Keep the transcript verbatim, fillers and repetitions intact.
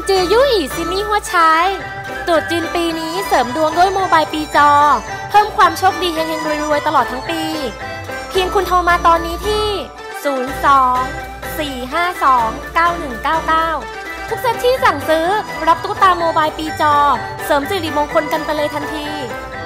จือยุ่ยซินนี่หัวใช้ตรุษจีนปีนี้เสริมดวงด้วยโมบายปีจอเพิ่มความโชคดีเฮงๆรวยๆตลอดทั้งปีเพียงคุณโทรมาตอนนี้ที่ ศูนย์ สอง สี่ ห้า สอง เก้า หนึ่ง เก้า เก้า ทุกเซ็ตที่สั่งซื้อรับตุ๊กตาโมบายปีจอเสริมสิริมงคลกันไปเลยทันที